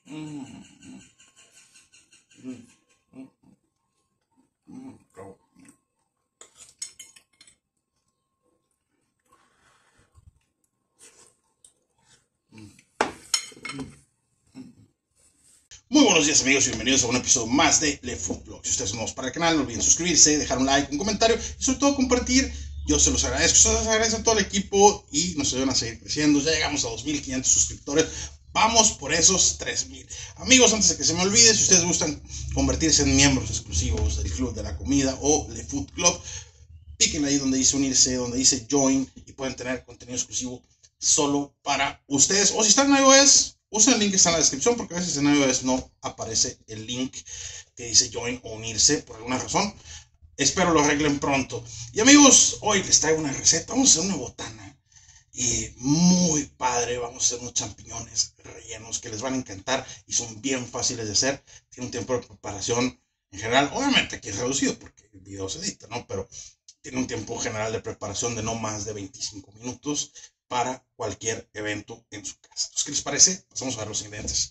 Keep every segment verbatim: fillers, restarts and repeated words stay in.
Mm, mm, mm, mm, oh. Muy buenos días, amigos, y bienvenidos a un episodio más de LeFoodBlog. Si ustedes son nuevos para el canal, no olviden suscribirse, dejar un like, un comentario y sobre todo compartir. Yo se los agradezco, se los agradezco a todo el equipo y nos ayudan a seguir creciendo. Ya llegamos a dos mil quinientos suscriptores. Vamos por esos tres mil. Amigos, antes de que se me olvide, si ustedes gustan convertirse en miembros exclusivos del Club de la Comida o LeFoodClub, piquen ahí donde dice unirse, donde dice join y pueden tener contenido exclusivo solo para ustedes. O si están en iOS, usen el link que está en la descripción, porque a veces en iOS no aparece el link que dice join o unirse por alguna razón. Espero lo arreglen pronto. Y amigos, hoy les traigo una receta. Vamos a hacer una botana y muy padre. Vamos a hacer unos champiñones rellenos que les van a encantar y son bien fáciles de hacer. Tiene un tiempo de preparación en general, obviamente aquí es reducido porque el video se edita, ¿no? Pero tiene un tiempo general de preparación de no más de veinticinco minutos para cualquier evento en su casa. Entonces, ¿qué les parece? Pasamos a ver los ingredientes.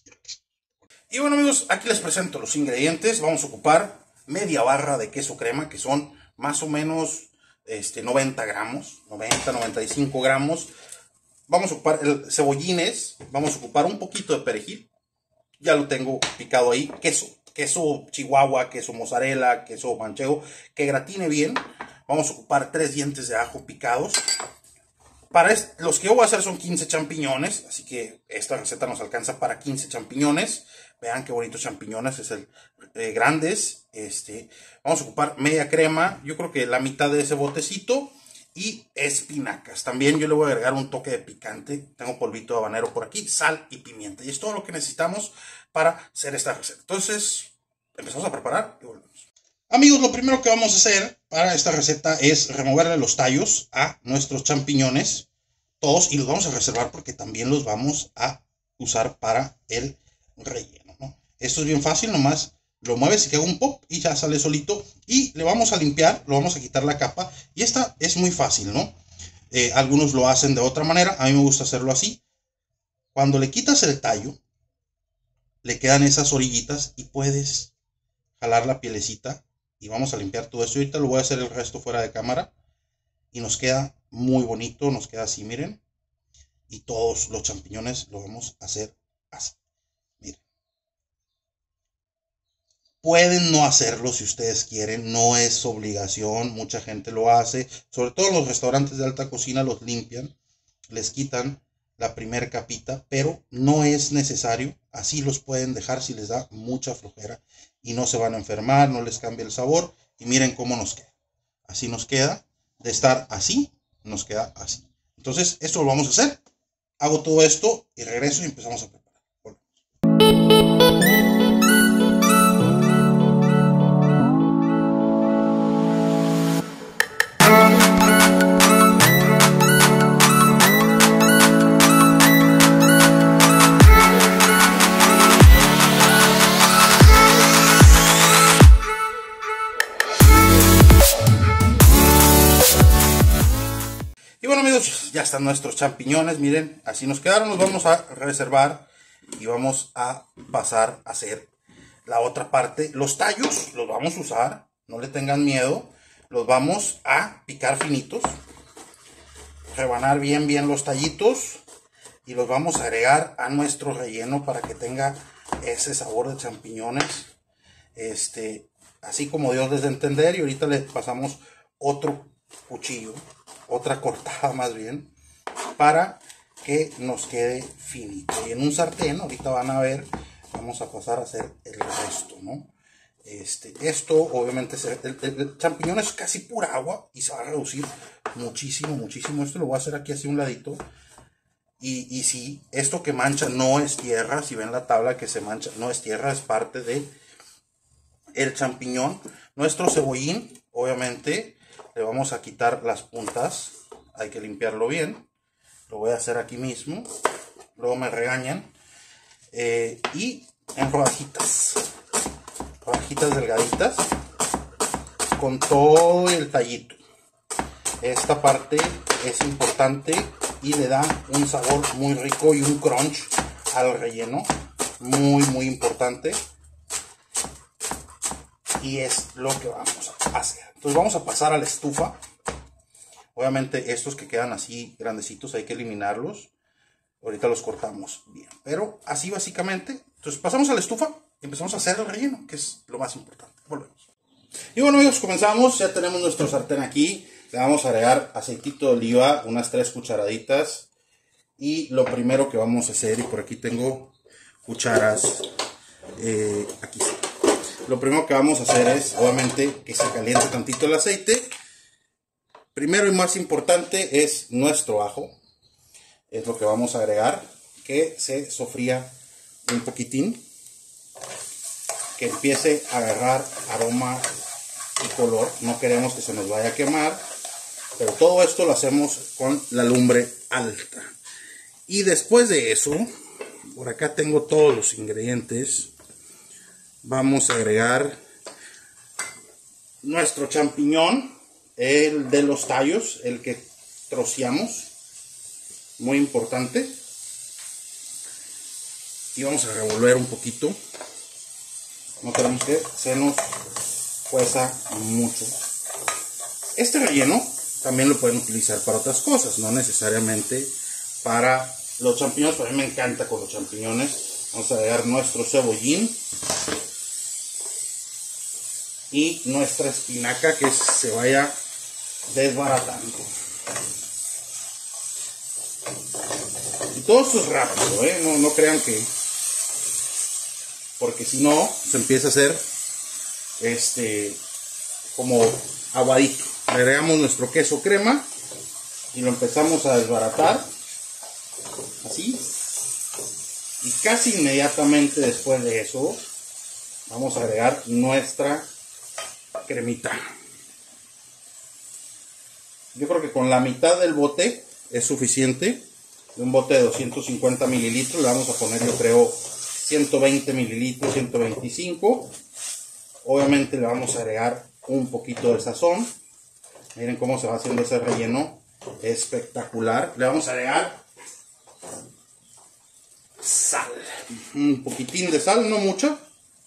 Y bueno, amigos, aquí les presento los ingredientes. Vamos a ocupar media barra de queso crema, que son más o menos este, noventa gramos, noventa, noventa y cinco gramos. Vamos a ocupar el, cebollines, vamos a ocupar un poquito de perejil. Ya lo tengo picado ahí. Queso, queso chihuahua, queso mozzarella, queso manchego, que gratine bien. Vamos a ocupar tres dientes de ajo picados. Para este, los que yo voy a hacer son quince champiñones, así que esta receta nos alcanza para quince champiñones. Vean qué bonitos champiñones, es el eh, grandes. Este, vamos a ocupar media crema, yo creo que la mitad de ese botecito, y espinacas. También yo le voy a agregar un toque de picante. Tengo polvito de habanero por aquí, sal y pimienta. Y es todo lo que necesitamos para hacer esta receta. Entonces, empezamos a preparar y volvemos. Amigos, lo primero que vamos a hacer para esta receta es removerle los tallos a nuestros champiñones, todos, y los vamos a reservar porque también los vamos a usar para el relleno, ¿no? Esto es bien fácil, nomás lo mueves y queda un pop y ya sale solito. Y le vamos a limpiar, lo vamos a quitar la capa. Y esta es muy fácil, ¿no? Eh, algunos lo hacen de otra manera, a mí me gusta hacerlo así. Cuando le quitas el tallo, le quedan esas orillitas y puedes jalar la pielecita. Y vamos a limpiar todo esto. Ahorita lo voy a hacer el resto fuera de cámara. Y nos queda muy bonito. Nos queda así, miren. Y todos los champiñones lo vamos a hacer así. Miren. Pueden no hacerlo si ustedes quieren. No es obligación. Mucha gente lo hace. Sobre todo en los restaurantes de alta cocina los limpian. Les quitan la primera capita. Pero no es necesario. Así los pueden dejar si les da mucha flojera. Y no se van a enfermar, no les cambia el sabor. Y miren cómo nos queda. Así nos queda. De estar así, nos queda así. Entonces, esto lo vamos a hacer. Hago todo esto y regreso y empezamos a preparar. Y bueno, amigos, ya están nuestros champiñones, miren, así nos quedaron. Los vamos a reservar y vamos a pasar a hacer la otra parte. Los tallos los vamos a usar, no le tengan miedo. Los vamos a picar finitos, rebanar bien bien los tallitos y los vamos a agregar a nuestro relleno para que tenga ese sabor de champiñones, este, así como Dios les dé a entender. Y ahorita le pasamos otro cuchillo, otra cortada más bien, para que nos quede finito. Y en un sartén, ahorita van a ver, vamos a pasar a hacer el resto, ¿no? Este, esto obviamente, se, el, el, el champiñón es casi pura agua y se va a reducir muchísimo, muchísimo. Esto lo voy a hacer aquí así un ladito. Y, y si esto que mancha no es tierra, si ven la tabla que se mancha, no es tierra, es parte de el champiñón. Nuestro cebollín, obviamente, le vamos a quitar las puntas, hay que limpiarlo bien. Lo voy a hacer aquí mismo, luego me regañan. Eh, y en rodajitas, rodajitas delgaditas, con todo el tallito. Esta parte es importante y le da un sabor muy rico y un crunch al relleno. muy muy importante y es lo que vamos a hacer. Entonces vamos a pasar a la estufa. Obviamente estos que quedan así grandecitos hay que eliminarlos. Ahorita los cortamos bien, pero así básicamente. Entonces pasamos a la estufa y empezamos a hacer el relleno, que es lo más importante. Volvemos. Y bueno amigos, comenzamos. Ya tenemos nuestro sartén aquí. Le vamos a agregar aceitito de oliva, unas tres cucharaditas. Y lo primero que vamos a hacer, y por aquí tengo cucharas, eh, aquí sí. Lo primero que vamos a hacer es, obviamente, que se caliente tantito el aceite. Primero y más importante es nuestro ajo. Es lo que vamos a agregar, que se sofría un poquitín, que empiece a agarrar aroma y color. No queremos que se nos vaya a quemar, pero todo esto lo hacemos con la lumbre alta. Y después de eso, por acá tengo todos los ingredientes. Vamos a agregar nuestro champiñón, el de los tallos, el que troceamos. Muy importante. Y vamos a revolver un poquito. No queremos que se nos cueza mucho. Este relleno también lo pueden utilizar para otras cosas, no necesariamente para los champiñones. Pero a mí me encanta con los champiñones. Vamos a agregar nuestro cebollín y nuestra espinaca, que se vaya desbaratando. Y todo esto es rápido, ¿eh? No, no crean que... Porque si no, se empieza a hacer este como aguadito. Le agregamos nuestro queso crema y lo empezamos a desbaratar. Así. Y casi inmediatamente después de eso, vamos a agregar nuestra cremita. Yo creo que con la mitad del bote es suficiente. De un bote de doscientos cincuenta mililitros le vamos a poner, yo creo, ciento veinte mililitros, ciento veinticinco. Obviamente le vamos a agregar un poquito de sazón. Miren cómo se va haciendo ese relleno espectacular. Le vamos a agregar sal, un poquitín de sal, no mucha,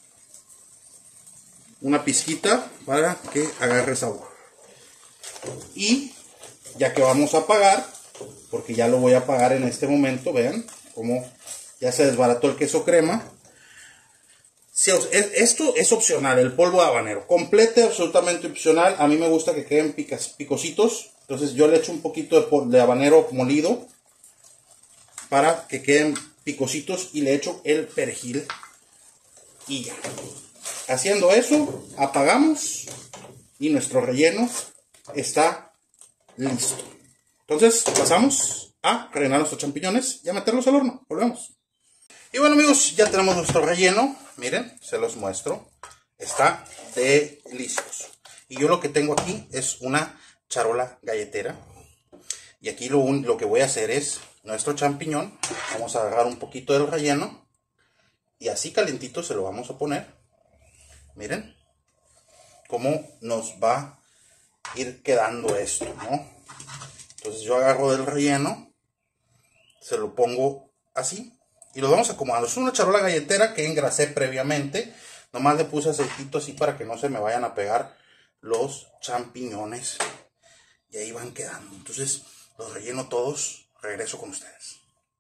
una pizquita para que agarre sabor. Y ya que vamos a apagar, porque ya lo voy a apagar en este momento, vean cómo ya se desbarató el queso crema. Si, esto es opcional, el polvo de habanero, completo, absolutamente opcional. A mí me gusta que queden picas, picositos, entonces yo le echo un poquito de, de habanero molido para que queden picositos y le echo el perejil y ya. Haciendo eso, apagamos y nuestro relleno está listo. Entonces pasamos a rellenar nuestros champiñones y a meterlos al horno. Volvemos. Y bueno amigos, ya tenemos nuestro relleno. Miren, se los muestro. Está delicioso. Y yo lo que tengo aquí es una charola galletera. Y aquí lo, lo que voy a hacer es nuestro champiñón. Vamos a agarrar un poquito del relleno y así calientito se lo vamos a poner. Miren cómo nos va a ir quedando esto, ¿no? Entonces yo agarro del relleno, se lo pongo así y lo vamos acomodando. Es una charola galletera que engrasé previamente. Nomás le puse aceitito así para que no se me vayan a pegar los champiñones. Y ahí van quedando. Entonces los relleno todos. Regreso con ustedes.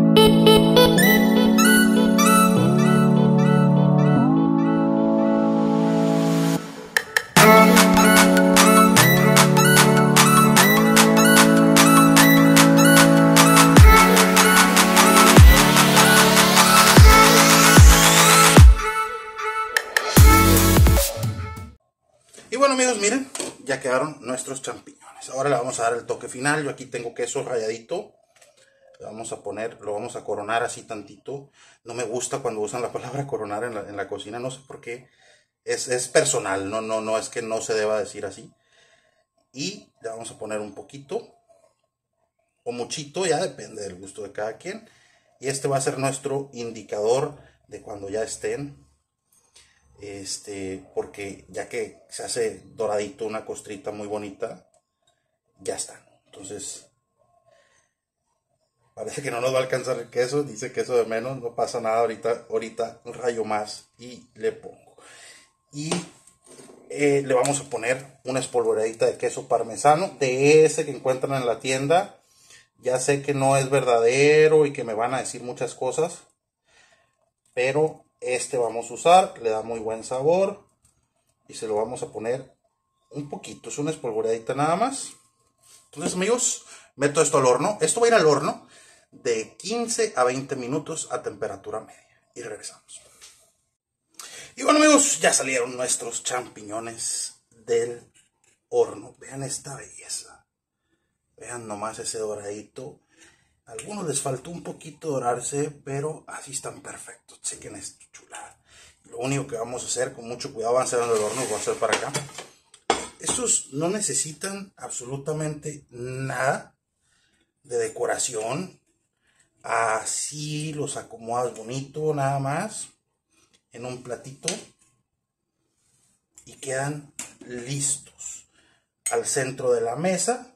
Y bueno amigos, miren, ya quedaron nuestros champiñones. Ahora le vamos a dar el toque final. Yo aquí tengo queso ralladito. Le vamos a poner, lo vamos a coronar así tantito. No me gusta cuando usan la palabra coronar en la, en la cocina, no sé por qué. Es, es personal, no, no, no es que no se deba decir así. Y le vamos a poner un poquito o muchito, ya depende del gusto de cada quien. Y este va a ser nuestro indicador de cuando ya estén. Este, porque ya que se hace doradito, una costrita muy bonita, ya está. Entonces Parece que no nos va a alcanzar el queso, dice queso de menos, no pasa nada, ahorita, ahorita un rayo más y le pongo. Y eh, le vamos a poner una espolvoreadita de queso parmesano, de ese que encuentran en la tienda. Ya sé que no es verdadero y que me van a decir muchas cosas, pero este vamos a usar, le da muy buen sabor y se lo vamos a poner un poquito, es una espolvoreadita nada más. Entonces, amigos, meto esto al horno. Esto va a ir al horno de quince a veinte minutos a temperatura media. Y regresamos. Y bueno, amigos, ya salieron nuestros champiñones del horno. Vean esta belleza. Vean nomás ese doradito. A algunos les faltó un poquito dorarse, pero así están perfectos. Chequen esto, chulada. Lo único que vamos a hacer, con mucho cuidado, van a ser en el horno. Voy a hacer para acá. Estos no necesitan absolutamente nada de decoración. Así los acomodas bonito, nada más, en un platito. Y quedan listos al centro de la mesa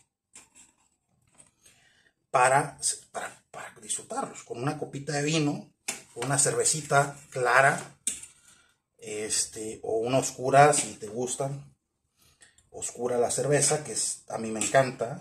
para, para, para disfrutarlos. Con una copita de vino, una cervecita clara, este, o una oscura si te gustan. Oscura la cerveza, que es, a mí me encanta.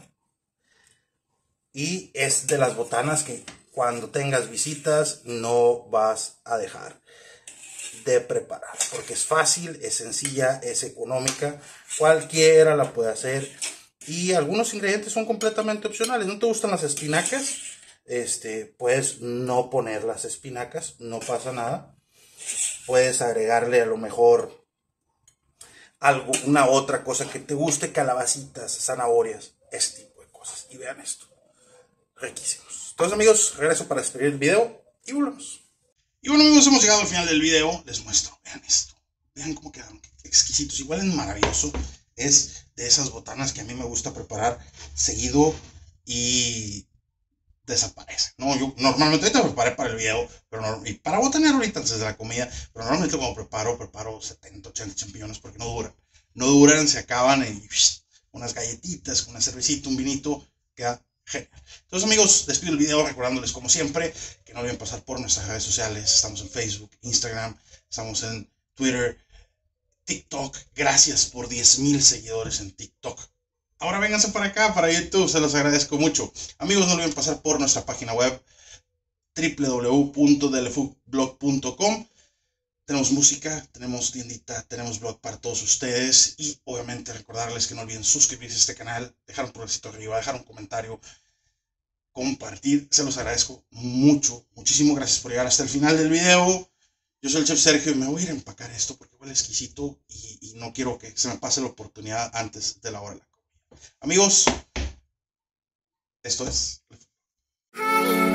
Y es de las botanas que cuando tengas visitas no vas a dejar de preparar. Porque es fácil, es sencilla, es económica. Cualquiera la puede hacer. Y algunos ingredientes son completamente opcionales. ¿No te gustan las espinacas? Este, puedes no poner las espinacas, no pasa nada. Puedes agregarle a lo mejor algo, una otra cosa que te guste, calabacitas, zanahorias, este tipo de cosas. Y vean esto, riquísimos. Entonces, amigos, regreso para despedir el video y volvemos. Y bueno, amigos, hemos llegado al final del video. Les muestro, vean esto, vean cómo quedaron exquisitos. Igual es maravilloso, es de esas botanas que a mí me gusta preparar seguido y desaparece. No, yo normalmente ahorita preparé para el video, pero no, y para botanear ahorita antes de la comida, pero normalmente cuando preparo, preparo setenta, ochenta champiñones porque no duran. No duran, se acaban y psh, unas galletitas, una cervecita, un vinito, queda genial. Entonces, amigos, despido el video recordándoles como siempre que no olviden pasar por nuestras redes sociales. Estamos en Facebook, Instagram, estamos en Twitter, TikTok. Gracias por diez mil seguidores en TikTok. Ahora vénganse para acá, para YouTube, se los agradezco mucho. Amigos, no olviden pasar por nuestra página web w w w punto delefoodblog punto com. Tenemos música, tenemos tiendita, tenemos blog para todos ustedes. Y obviamente recordarles que no olviden suscribirse a este canal, dejar un pulgarcito arriba, dejar un comentario, compartir. Se los agradezco mucho, muchísimo. Gracias por llegar hasta el final del video. Yo soy el chef Sergio y me voy a ir a empacar esto porque huele exquisito y, y no quiero que se me pase la oportunidad antes de la hora de la comida. Amigos, esto es...